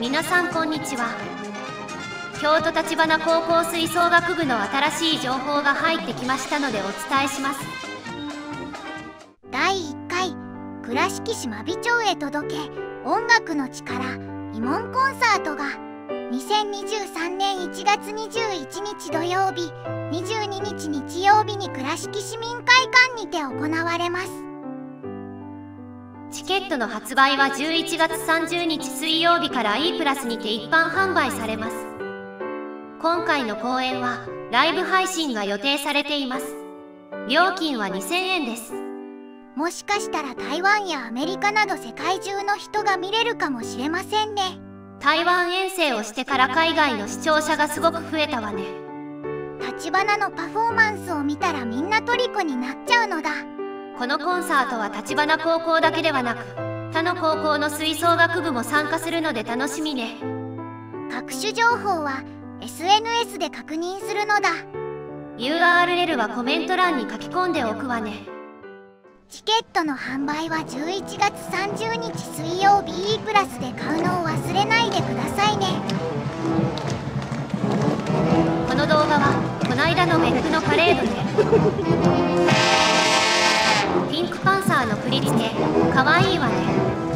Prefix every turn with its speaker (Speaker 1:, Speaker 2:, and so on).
Speaker 1: 皆さんこんにちは。京都橘高校吹奏楽部の新しい情報が入ってきましたのでお伝えします。
Speaker 2: 第1回倉敷市真備町へ届け音楽の力慰問コンサートが2023年1月21日土曜日22日日曜日に倉敷市民会館にて行われます。
Speaker 1: チケットの発売は11月30日水曜日から E プラスにて一般販売されます。今回の公演はライブ配信が予定されています。料金は2000円です。
Speaker 2: もしかしたら台湾やアメリカなど世界中の人が見れるかもしれませんね。
Speaker 1: 台湾遠征をしてから海外の視聴者がすごく増えたわね。
Speaker 2: 橘のパフォーマンスを見たらみんな虜になっちゃうのだ。
Speaker 1: このコンサートは橘高校だけではなく他の高校の吹奏楽部も参加するので楽しみね。
Speaker 2: 各種情報は SNS で確認するのだ。
Speaker 1: URL はコメント欄に書き込んでおくわね。
Speaker 2: チケットの販売は11月30日水曜日 E プラスで買うのを忘れないでくださいね。
Speaker 1: この動画はこないだの別府のパレードでピンクパンサーの振り付けかわいいわね。